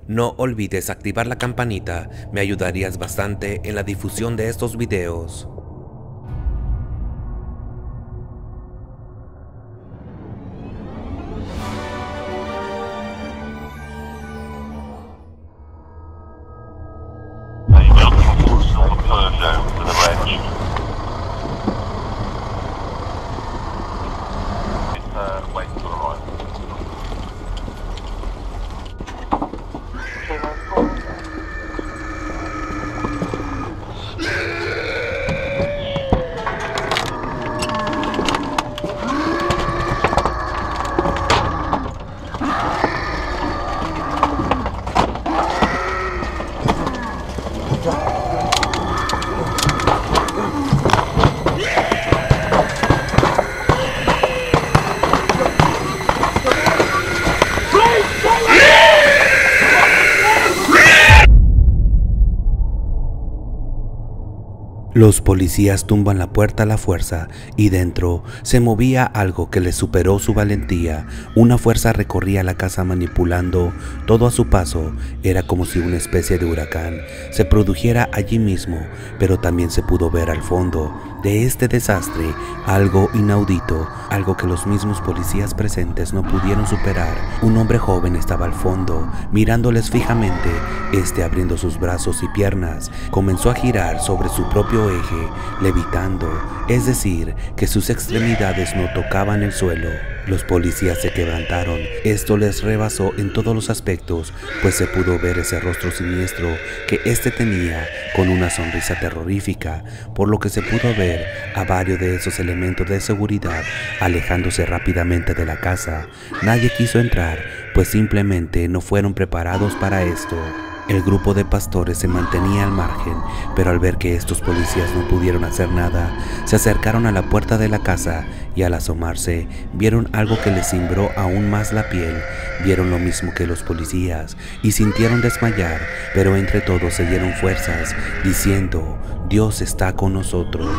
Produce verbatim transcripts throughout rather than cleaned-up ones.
No olvides activar la campanita, me ayudarías bastante en la difusión de estos videos. Los policías tumban la puerta a la fuerza y dentro se movía algo que les superó su valentía. Una fuerza recorría la casa manipulando todo a su paso. Era como si una especie de huracán se produjera allí mismo, pero también se pudo ver al fondo de este desastre algo inaudito, algo que los mismos policías presentes no pudieron superar. Un hombre joven estaba al fondo, mirándoles fijamente. Este, abriendo sus brazos y piernas, comenzó a girar sobre su propio eje, levitando, es decir, que sus extremidades no tocaban el suelo. Los policías se quebrantaron. Esto les rebasó en todos los aspectos, pues se pudo ver ese rostro siniestro que éste tenía, con una sonrisa terrorífica, por lo que se pudo ver a varios de esos elementos de seguridad alejándose rápidamente de la casa. Nadie quiso entrar, pues simplemente no fueron preparados para esto. El grupo de pastores se mantenía al margen, pero al ver que estos policías no pudieron hacer nada, se acercaron a la puerta de la casa y al asomarse, vieron algo que les cimbró aún más la piel. Vieron lo mismo que los policías y sintieron desmayar, pero entre todos se dieron fuerzas, diciendo: Dios está con nosotros.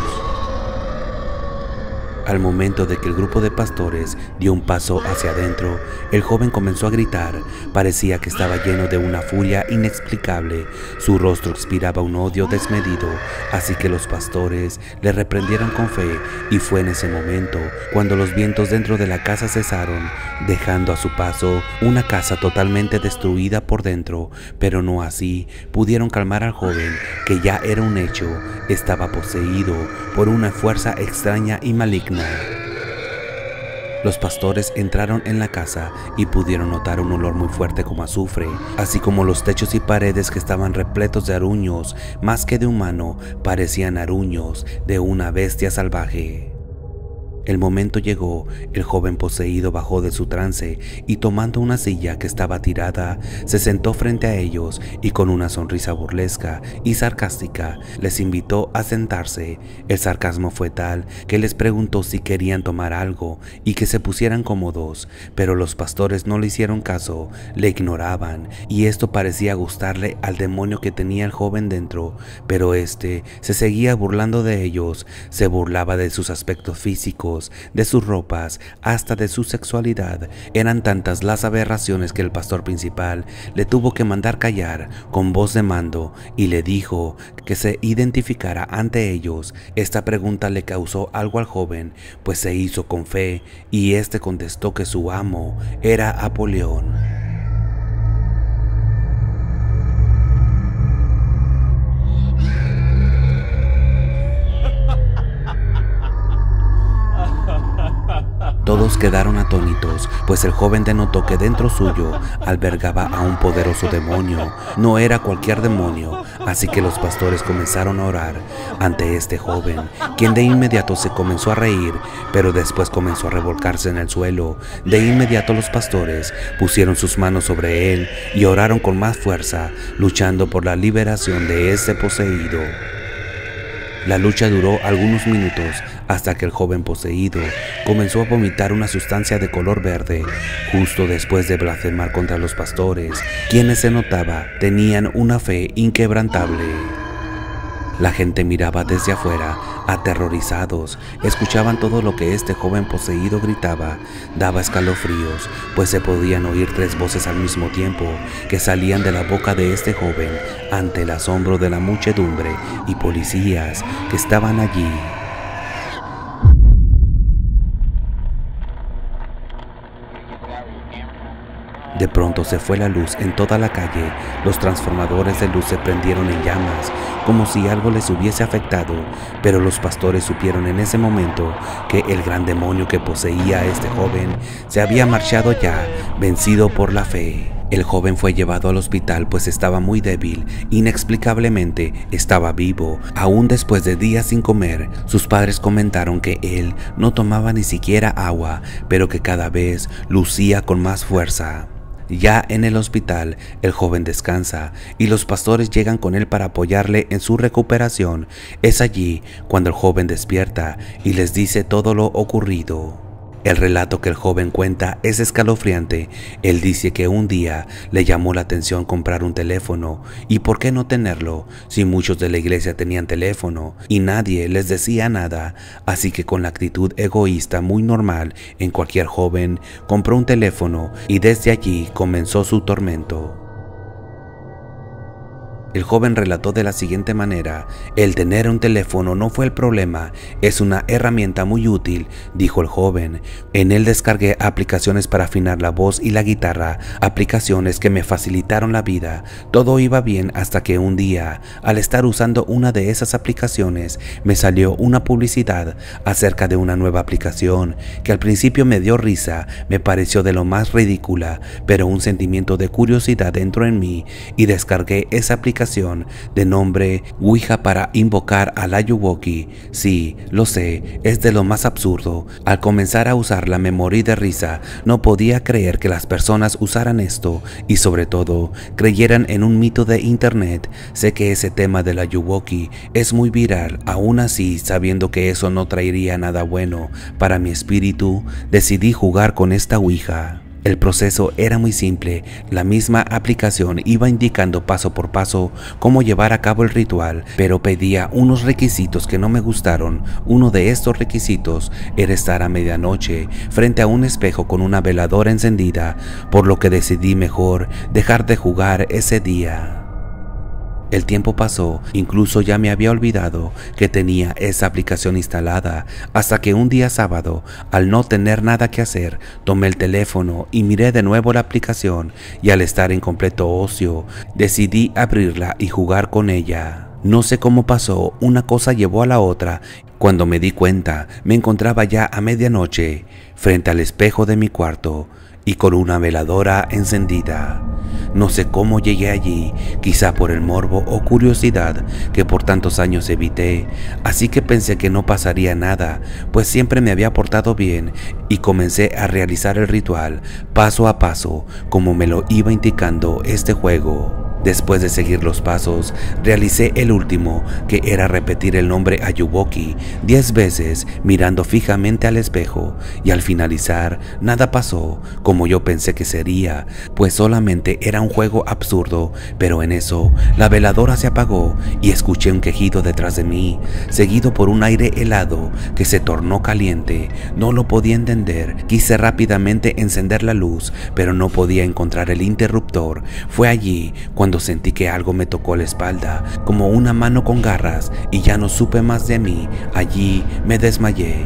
Al momento de que el grupo de pastores dio un paso hacia adentro, el joven comenzó a gritar. Parecía que estaba lleno de una furia inexplicable. Su rostro expiraba un odio desmedido, así que los pastores le reprendieron con fe, y fue en ese momento cuando los vientos dentro de la casa cesaron, dejando a su paso una casa totalmente destruida por dentro. Pero no así pudieron calmar al joven, que ya era un hecho. Estaba poseído por una fuerza extraña y maligna. Los pastores entraron en la casa y pudieron notar un olor muy fuerte como azufre, así como los techos y paredes que estaban repletos de aruños. Más que de humano, parecían aruños de una bestia salvaje. El momento llegó. El joven poseído bajó de su trance y, tomando una silla que estaba tirada, se sentó frente a ellos y con una sonrisa burlesca y sarcástica les invitó a sentarse. El sarcasmo fue tal que les preguntó si querían tomar algo y que se pusieran cómodos, pero los pastores no le hicieron caso, le ignoraban, y esto parecía gustarle al demonio que tenía el joven dentro. Pero este se seguía burlando de ellos, se burlaba de sus aspectos físicos, de sus ropas, hasta de su sexualidad. Eran tantas las aberraciones que el pastor principal le tuvo que mandar callar con voz de mando y le dijo que se identificara ante ellos. Esta pregunta le causó algo al joven, pues se hizo con fe, y este contestó que su amo era Apolión. Todos quedaron atónitos, pues el joven denotó que dentro suyo albergaba a un poderoso demonio. No era cualquier demonio, así que los pastores comenzaron a orar ante este joven, quien de inmediato se comenzó a reír, pero después comenzó a revolcarse en el suelo. De inmediato los pastores pusieron sus manos sobre él y oraron con más fuerza, luchando por la liberación de ese poseído. La lucha duró algunos minutos hasta que el joven poseído comenzó a vomitar una sustancia de color verde, justo después de blasfemar contra los pastores, quienes se notaba tenían una fe inquebrantable. La gente miraba desde afuera, aterrorizados, escuchaban todo lo que este joven poseído gritaba. Daba escalofríos, pues se podían oír tres voces al mismo tiempo que salían de la boca de este joven ante el asombro de la muchedumbre y policías que estaban allí. De pronto se fue la luz en toda la calle, los transformadores de luz se prendieron en llamas, como si algo les hubiese afectado, pero los pastores supieron en ese momento que el gran demonio que poseía a este joven se había marchado ya, vencido por la fe. El joven fue llevado al hospital pues estaba muy débil, inexplicablemente estaba vivo, aún después de días sin comer. Sus padres comentaron que él no tomaba ni siquiera agua, pero que cada vez lucía con más fuerza. Ya en el hospital, el joven descansa y los pastores llegan con él para apoyarle en su recuperación. Es allí cuando el joven despierta y les dice todo lo ocurrido. El relato que el joven cuenta es escalofriante. Él dice que un día le llamó la atención comprar un teléfono, y por qué no tenerlo si muchos de la iglesia tenían teléfono y nadie les decía nada, así que con la actitud egoísta muy normal en cualquier joven, compró un teléfono y desde allí comenzó su tormento. El joven relató de la siguiente manera: el tener un teléfono no fue el problema, es una herramienta muy útil, dijo el joven. En él descargué aplicaciones para afinar la voz y la guitarra, aplicaciones que me facilitaron la vida. Todo iba bien hasta que un día, al estar usando una de esas aplicaciones, me salió una publicidad acerca de una nueva aplicación que al principio me dio risa, me pareció de lo más ridícula, pero un sentimiento de curiosidad entró en mí y descargué esa aplicación de nombre Ouija para invocar al Ayuwoki. Sí, lo sé, es de lo más absurdo. Al comenzar a usarla me morí de risa. No podía creer que las personas usaran esto y sobre todo creyeran en un mito de internet. Sé que ese tema del Ayuwoki es muy viral. Aún así, sabiendo que eso no traería nada bueno para mi espíritu, decidí jugar con esta Ouija. El proceso era muy simple, la misma aplicación iba indicando paso por paso cómo llevar a cabo el ritual, pero pedía unos requisitos que no me gustaron. Uno de estos requisitos era estar a medianoche frente a un espejo con una veladora encendida, por lo que decidí mejor dejar de jugar ese día. El tiempo pasó, incluso ya me había olvidado que tenía esa aplicación instalada, hasta que un día sábado, al no tener nada que hacer, tomé el teléfono y miré de nuevo la aplicación, y al estar en completo ocio, decidí abrirla y jugar con ella. No sé cómo pasó, una cosa llevó a la otra. Cuando me di cuenta, me encontraba ya a medianoche, frente al espejo de mi cuarto, y con una veladora encendida. No sé cómo llegué allí, quizá por el morbo o curiosidad que por tantos años evité, así que pensé que no pasaría nada, pues siempre me había portado bien, y comencé a realizar el ritual paso a paso, como me lo iba indicando este juego. Después de seguir los pasos, realicé el último, que era repetir el nombre Ayuwoki diez veces mirando fijamente al espejo, y al finalizar nada pasó como yo pensé que sería, pues solamente era un juego absurdo. Pero en eso la veladora se apagó y escuché un quejido detrás de mí, seguido por un aire helado que se tornó caliente. No lo podía entender, quise rápidamente encender la luz, pero no podía encontrar el interruptor. Fue allí cuando Cuando sentí que algo me tocó la espalda, como una mano con garras, y ya no supe más de mí. Allí me desmayé.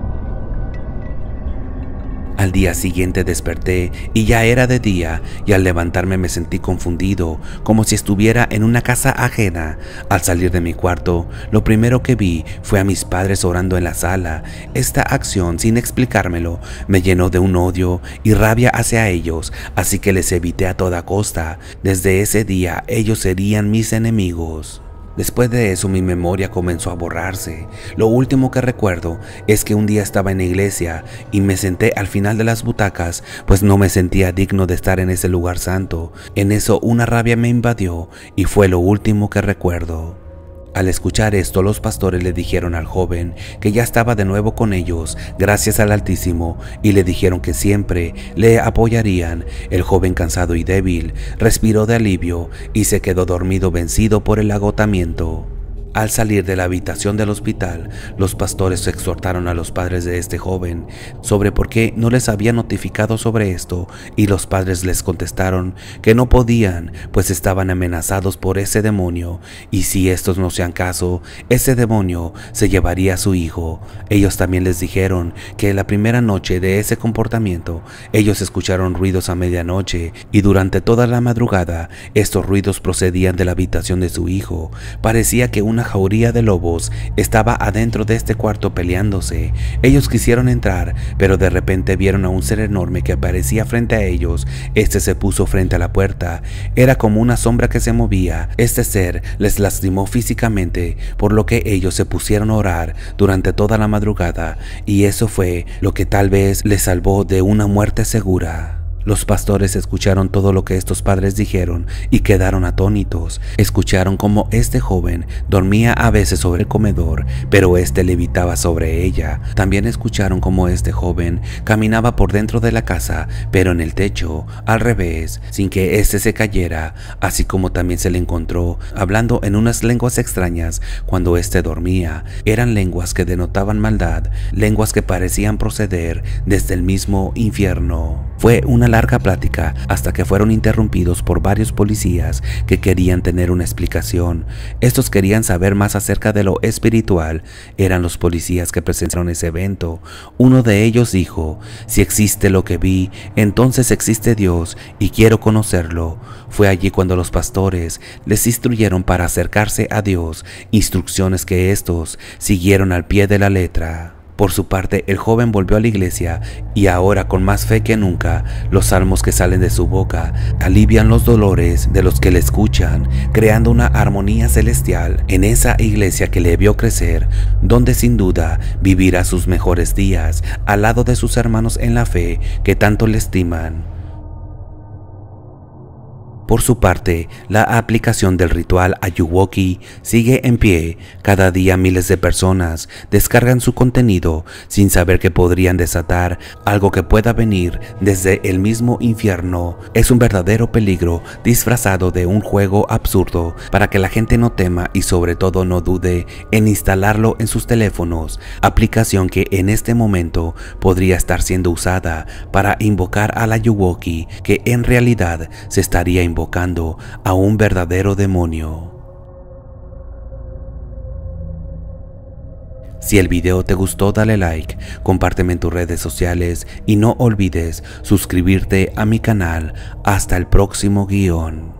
Al día siguiente desperté y ya era de día, y al levantarme me sentí confundido, como si estuviera en una casa ajena. Al salir de mi cuarto, lo primero que vi fue a mis padres orando en la sala. Esta acción, sin explicármelo, me llenó de un odio y rabia hacia ellos, así que les evité a toda costa. Desde ese día, ellos serían mis enemigos. Después de eso mi memoria comenzó a borrarse. Lo último que recuerdo es que un día estaba en la iglesia y me senté al final de las butacas, pues no me sentía digno de estar en ese lugar santo. En eso una rabia me invadió y fue lo último que recuerdo. Al escuchar esto, los pastores le dijeron al joven que ya estaba de nuevo con ellos, gracias al Altísimo, y le dijeron que siempre le apoyarían. El joven, cansado y débil, respiró de alivio y se quedó dormido, vencido por el agotamiento. Al salir de la habitación del hospital, los pastores exhortaron a los padres de este joven sobre por qué no les había notificado sobre esto, y los padres les contestaron que no podían, pues estaban amenazados por ese demonio, y si estos no hacían caso, ese demonio se llevaría a su hijo. Ellos también les dijeron que la primera noche de ese comportamiento, ellos escucharon ruidos a medianoche, y durante toda la madrugada, estos ruidos procedían de la habitación de su hijo. Parecía que una jauría de lobos estaba adentro de este cuarto peleándose. Ellos quisieron entrar, pero de repente vieron a un ser enorme que aparecía frente a ellos. Este se puso frente a la puerta. Era como una sombra que se movía. Este ser les lastimó físicamente, por lo que ellos se pusieron a orar durante toda la madrugada, y eso fue lo que tal vez les salvó de una muerte segura. Los pastores escucharon todo lo que estos padres dijeron y quedaron atónitos. Escucharon cómo este joven dormía a veces sobre el comedor, pero este levitaba sobre ella. También escucharon cómo este joven caminaba por dentro de la casa, pero en el techo, al revés, sin que éste se cayera, así como también se le encontró hablando en unas lenguas extrañas cuando éste dormía. Eran lenguas que denotaban maldad, lenguas que parecían proceder desde el mismo infierno. Fue una larga plática hasta que fueron interrumpidos por varios policías que querían tener una explicación. Estos querían saber más acerca de lo espiritual. Eran los policías que presenciaron ese evento. Uno de ellos dijo: si existe lo que vi, entonces existe Dios y quiero conocerlo. Fue allí cuando los pastores les instruyeron para acercarse a Dios, instrucciones que estos siguieron al pie de la letra. Por su parte, el joven volvió a la iglesia y ahora, con más fe que nunca, los salmos que salen de su boca alivian los dolores de los que le escuchan, creando una armonía celestial en esa iglesia que le vio crecer, donde sin duda vivirá sus mejores días al lado de sus hermanos en la fe que tanto le estiman. Por su parte, la aplicación del ritual Ayuwoki sigue en pie. Cada día miles de personas descargan su contenido sin saber que podrían desatar algo que pueda venir desde el mismo infierno. Es un verdadero peligro disfrazado de un juego absurdo para que la gente no tema y sobre todo no dude en instalarlo en sus teléfonos, aplicación que en este momento podría estar siendo usada para invocar al Ayuwoki, que en realidad se estaría invocando invocando a un verdadero demonio. Si el video te gustó, dale like, compárteme en tus redes sociales y no olvides suscribirte a mi canal. Hasta el próximo guión.